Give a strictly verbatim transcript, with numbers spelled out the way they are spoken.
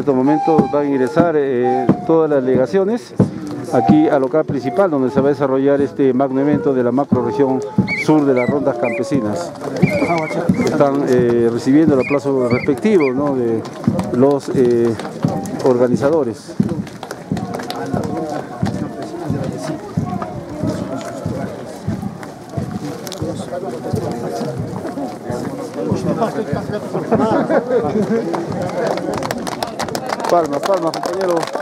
estos momentos van a ingresar eh, todas las delegaciones aquí al local principal donde se va a desarrollar este magno evento de la macro región sur de las rondas campesinas. Están eh, recibiendo el aplauso respectivo, ¿no?, de los eh, organizadores. Palma, palma, compañero.